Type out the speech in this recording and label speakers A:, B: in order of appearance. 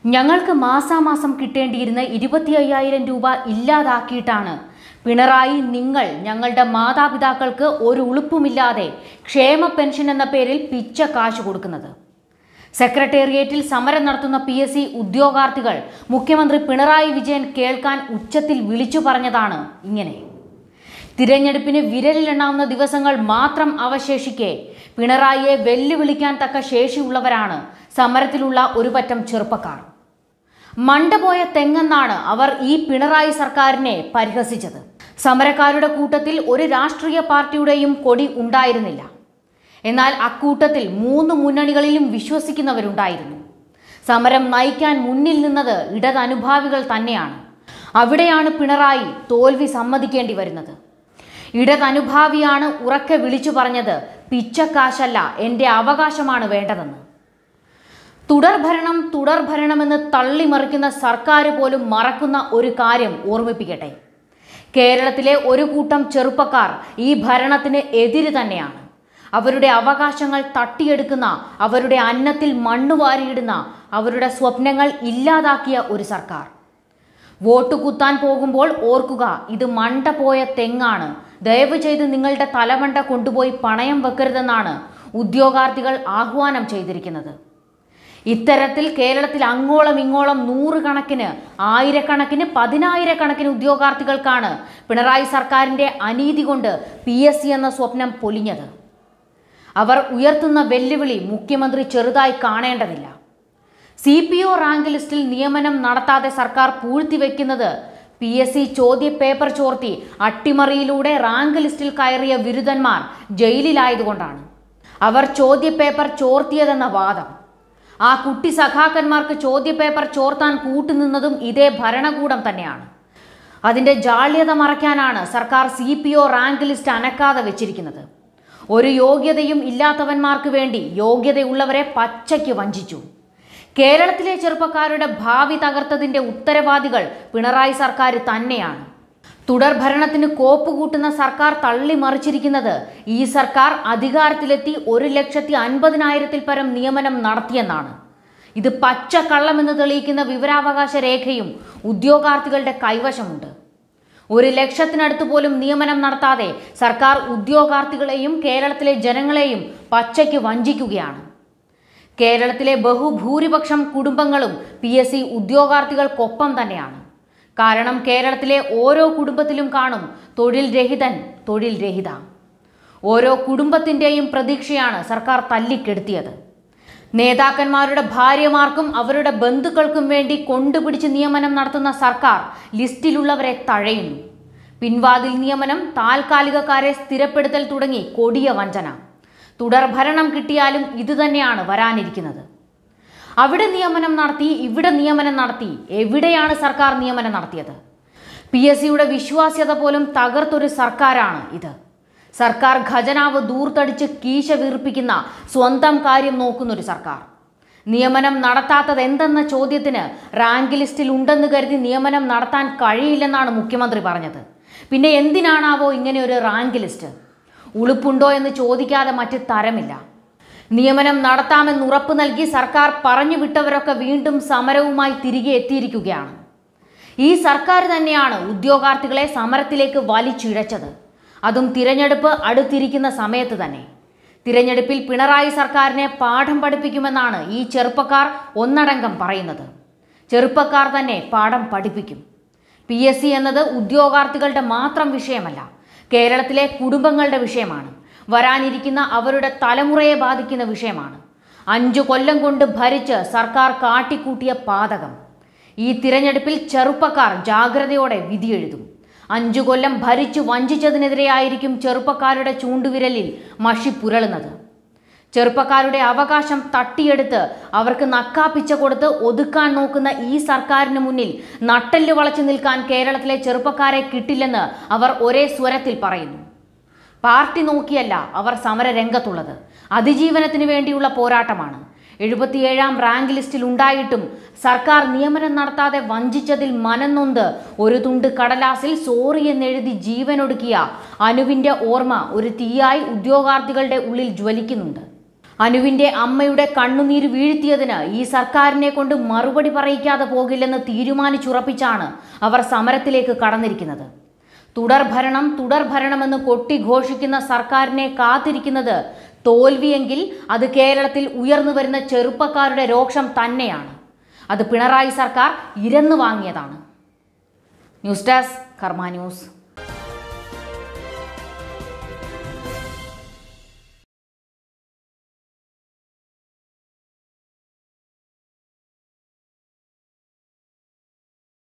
A: ഞങ്ങൾക്ക് മാസാമാസം കിട്ടേണ്ടിയിരുന്ന 25,000 രൂപ ഇല്ലാതാക്കിയിട്ടാണ് പിണറായി നിങ്ങൾ ഞങ്ങളുടെ മാതാപിതാക്കൾക്ക് ഒരു ഉളുപ്പുമില്ലാതെ ക്ഷേമ പെൻഷൻ എന്ന പേരിൽ പിച്ച കാശ് കൊടുക്കുന്നത്. സെക്രട്ടേറിയറ്റിൽ സമരം നടത്തുന്ന PSC ഉദ്യോഗാർത്ഥികൾ മുഖ്യമന്ത്രി പിണറായി വിജയൻ കേൾക്കാൻ ഉച്ചത്തിൽ വിളിച്ചു പറഞ്ഞതാണ് ഇങ്ങനെ. തിരഞ്ഞെടുപ്പിന് വിരലിലെണ്ണാവുന്ന ദിവസങ്ങൾ മാത്രം അവശേഷിക്കെ പിണറായിയെ വെല്ലുവിളിക്കാൻ തക്ക ശേഷിയുള്ളവരാണ് സമരത്തിലുള്ള ഒരു പറ്റം ചെറുപ്പക്കാർ. മണ്ടപോയ തെങ്ങെന്നാണ് അവർ ഈ പിണറായി സർക്കാരിനെ പരിഹസിച്ചത്. സമരക്കാരുടെ കൂട്ടത്തിൽ ഒരു രാഷ്ട്രീയ പാർട്ടിയുടെയും കൊടി ഉണ്ടായിരുന്നില്ല. എന്നാൽ അക്കൂട്ടത്തിൽ 3 മുന്നണികളിലും വിശ്വസിക്കുന്നവരുണ്ടായിരുന്നു. സമരം നയിക്കാൻ മുന്നിൽ നിന്നത് ഇടതനുഭാവികൾ തന്നെയാണ്. അവിടെയാണ് പിണറായി തോൽവി സമ്മതിക്കേണ്ടി വരുന്നത്. ഇടതനുഭാവിയാണ് ഉറക്കെ വിളിച്ചു പറഞ്ഞത് പിച്ചക്കാശല്ല, എൻ്റെ അവകാശമാണ് വേണ്ടതെന്ന്. തുടർഭരണമെന്ന് തള്ളിമറിക്കുന്ന സർക്കാർ പോലും മറക്കുന്ന ഒരു കാര്യം ഓർമ്മിപ്പിക്കട്ടെ. കേരളത്തിലെ ഒരു കൂട്ടം ചെറുപ്പക്കാർ ഈ ഭരണത്തിന് എതിര് തന്നെയാണ്. അവരുടെ അവകാശങ്ങൾ തട്ടിയെടുക്കുന്ന, അവരുടെ അന്നത്തിൽ മണ്ണുവാരിയിടുന്ന, അവരുടെ സ്വപ്നങ്ങൾ ഇല്ലാതാക്കിയ ഒരു സർക്കാർ. വോട്ട് കുത്താൻ പോകുമ്പോൾ ഓർക്കുക, ഇത് മണ്ട പോയ തെങ്ങാണ്, ദയവ് ചെയ്ത് നിങ്ങളുടെ തലമണ്ട കൊണ്ടുപോയി പണയം വെക്കരുതെന്നാണ് ഉദ്യോഗാർത്ഥികൾ ആഹ്വാനം ചെയ്തിരിക്കുന്നത്. ഇത്തരത്തിൽ കേരളത്തിൽ അങ്ങോളം ഇങ്ങോളം 100 കണക്കിന്, 1000 കണക്കിന്, 10,000 കണക്കിന് ഉദ്യോഗാർത്ഥികൾക്കാണ് പിണറായി സർക്കാരിൻ്റെ അനീതി കൊണ്ട് PSC എന്ന സ്വപ്നം പൊലിഞ്ഞത്. അവർ ഉയർത്തുന്ന വെല്ലുവിളി മുഖ്യമന്ത്രി ചെറുതായി കാണേണ്ടതില്ല. CPO റാങ്ക് ലിസ്റ്റിൽ നിയമനം നടത്താതെ സർക്കാർ പൂഴ്ത്തിവെക്കുന്നത് PSC ചോദ്യപേപ്പർ ചോർത്തി അട്ടിമറിയിലൂടെ റാങ്ക് ലിസ്റ്റിൽ കയറിയ ബിരുദന്മാർ ജയിലിലായതുകൊണ്ടാണ്. അവർ ചോദ്യപേപ്പർ ചോർത്തിയതെന്ന വാദം. ആ കുട്ടി സഖാക്കന്മാർക്ക് ചോദ്യപേപ്പർ ചോർത്താൻ കൂട്ടുനിന്നതും ഇതേ ഭരണകൂടം തന്നെയാണ്. അതിൻ്റെ ജാള്യത മറയ്ക്കാനാണ് സർക്കാർ CPO റാങ്ക് ലിസ്റ്റ് അനക്കാതെ വെച്ചിരിക്കുന്നത്. ഒരു യോഗ്യതയും ഇല്ലാത്തവന്മാർക്ക് വേണ്ടി യോഗ്യതയുള്ളവരെ പച്ചയ്ക്ക് വഞ്ചിച്ചു. കേരളത്തിലെ ചെറുപ്പക്കാരുടെ ഭാവി തകർത്തതിൻ്റെ ഉത്തരവാദികൾ പിണറായി സർക്കാർ തന്നെയാണ്. തുടർഭരണത്തിന് കോപ്പുകൂട്ടുന്ന സർക്കാർ തള്ളിമറിച്ചിരിക്കുന്നത് ഈ സർക്കാർ അധികാരത്തിലെത്തി 1,50,000-ൽ പരം നിയമനം നടത്തിയെന്നാണ്. ഇത് പച്ചക്കള്ളമെന്ന് തെളിയിക്കുന്ന വിവരാവകാശ രേഖയും ഉദ്യോഗാർത്ഥികളുടെ കൈവശമുണ്ട്. 1,00,000-നടുത്ത് പോലും നിയമനം നടത്താതെ സർക്കാർ ഉദ്യോഗാർത്ഥികളെയും കേരളത്തിലെ ജനങ്ങളെയും പച്ചയ്ക്ക് വഞ്ചിക്കുകയാണ്. കേരളത്തിലെ ബഹുഭൂരിപക്ഷം കുടുംബങ്ങളും PSC ഉദ്യോഗാർത്ഥികൾക്കൊപ്പം തന്നെയാണ്. കാരണം കേരളത്തിലെ ഓരോ കുടുംബത്തിലും കാണും തൊഴിൽ രഹിതൻ, തൊഴിൽ രഹിത. ഓരോ കുടുംബത്തിൻ്റെയും പ്രതീക്ഷയാണ് സർക്കാർ തല്ലിക്കെടുത്തിയത്. നേതാക്കന്മാരുടെ ഭാര്യമാർക്കും അവരുടെ ബന്ധുക്കൾക്കും വേണ്ടി കൊണ്ടുപിടിച്ച് നിയമനം നടത്തുന്ന സർക്കാർ ലിസ്റ്റിലുള്ളവരെ തഴയുന്നു. പിൻവാതിൽ നിയമനം, താൽക്കാലികക്കാരെ സ്ഥിരപ്പെടുത്തൽ തുടങ്ങി കൊടിയ വഞ്ചന. തുടർഭരണം കിട്ടിയാലും ഇതുതന്നെയാണ് വരാനിരിക്കുന്നത്. അവിടെ നിയമനം നടത്തി, ഇവിടെ നിയമനം നടത്തി. എവിടെയാണ് സർക്കാർ നിയമനം നടത്തിയത്? PSCയുടെ വിശ്വാസ്യത പോലും തകർത്തൊരു സർക്കാരാണ് ഇത്. സർക്കാർ ഖജനാവ് ദൂർത്തടിച്ച് കീശ വീർപ്പിക്കുന്ന, സ്വന്തം കാര്യം നോക്കുന്നൊരു സർക്കാർ. നിയമനം നടത്താത്തത് എന്തെന്ന ചോദ്യത്തിന് റാങ്ക് ലിസ്റ്റിൽ ഉണ്ടെന്ന് കരുതി നിയമനം നടത്താൻ കഴിയില്ലെന്നാണ് മുഖ്യമന്ത്രി പറഞ്ഞത്. പിന്നെ എന്തിനാണാവോ ഇങ്ങനെ ഒരു റാങ്ക് ലിസ്റ്റ്? ഉളുപ്പുണ്ടോ എന്ന് ചോദിക്കാതെ മറ്റ് തരമില്ല. നിയമനം നടത്താമെന്ന് ഉറപ്പ് നൽകി സർക്കാർ പറഞ്ഞു വിട്ടവരൊക്കെ വീണ്ടും സമരവുമായി തിരികെ എത്തിയിരിക്കുകയാണ്. ഈ സർക്കാർ തന്നെയാണ് ഉദ്യോഗാർത്ഥികളെ സമരത്തിലേക്ക് വലിച്ചിഴച്ചത്. അതും തിരഞ്ഞെടുപ്പ് അടുത്തിരിക്കുന്ന സമയത്ത് തന്നെ. തിരഞ്ഞെടുപ്പിൽ പിണറായി സർക്കാരിനെ പാഠം പഠിപ്പിക്കുമെന്നാണ് ഈ ചെറുപ്പക്കാർ ഒന്നടങ്കം പറയുന്നത്. ചെറുപ്പക്കാർ തന്നെ പാഠം പഠിപ്പിക്കും. PSC എന്നത് ഉദ്യോഗാർത്ഥികളുടെ മാത്രം വിഷയമല്ല, കേരളത്തിലെ കുടുംബങ്ങളുടെ വിഷയമാണ്. വരാനിരിക്കുന്ന അവരുടെ തലമുറയെ ബാധിക്കുന്ന വിഷയമാണ്. 5 കൊല്ലം കൊണ്ട് ഭരിച്ച് സർക്കാർ കാട്ടിക്കൂട്ടിയ പാതകം. ഈ തിരഞ്ഞെടുപ്പിൽ ചെറുപ്പക്കാർ ജാഗ്രതയോടെ വിധിയെഴുതും. 5 കൊല്ലം ഭരിച്ചു വഞ്ചിച്ചതിനെതിരെയായിരിക്കും ചെറുപ്പക്കാരുടെ ചൂണ്ടുവിരലിൽ മഷി പുരളുന്നത്. ചെറുപ്പക്കാരുടെ അവകാശം തട്ടിയെടുത്ത് അവർക്ക് നക്കാപ്പിച്ച കൊടുത്ത് ഒതുക്കാൻ നോക്കുന്ന ഈ സർക്കാരിന് മുന്നിൽ നട്ടെല്ല് വളച്ചു നിൽക്കാൻ കേരളത്തിലെ ചെറുപ്പക്കാരെ കിട്ടില്ലെന്ന് അവർ ഒരേ സ്വരത്തിൽ പറയുന്നു. പാർട്ടി നോക്കിയല്ല അവർ സമരരംഗത്തുള്ളത്. അതിജീവനത്തിന് വേണ്ടിയുള്ള പോരാട്ടമാണ്. 77ാം റാങ്ക് ലിസ്റ്റിൽ ഉണ്ടായിട്ടും സർക്കാർ നിയമനം നടത്താതെ വഞ്ചിച്ചതിൽ മനംനൊന്ത് ഒരു തുണ്ട് കടലാസിൽ സോറി എന്നെഴുതി ജീവനൊടുക്കിയ അനുവിൻ്റെ ഓർമ്മ ഒരു തീയായി ഉദ്യോഗാർത്ഥികളുടെ ഉള്ളിൽ ജ്വലിക്കുന്നുണ്ട്. അനുവിൻ്റെ അമ്മയുടെ കണ്ണുനീര് വീഴ്ത്തിയതിന് ഈ സർക്കാരിനെ കൊണ്ട് മറുപടി പറയിക്കാതെ പോകില്ലെന്ന് തീരുമാനിച്ചുറപ്പിച്ചാണ് അവർ സമരത്തിലേക്ക് കടന്നിരിക്കുന്നത്. തുടർഭരണമെന്ന് കൊട്ടിഘോഷിക്കുന്ന സർക്കാരിനെ കാത്തിരിക്കുന്നത് തോൽവിയെങ്കിൽ അത് കേരളത്തിൽ ഉയർന്നു വരുന്ന ചെറുപ്പക്കാരുടെ രോക്ഷം തന്നെയാണ്. അത് പിണറായി സർക്കാർ ഇരന്നു വാങ്ങിയതാണ്. News desk Karma news.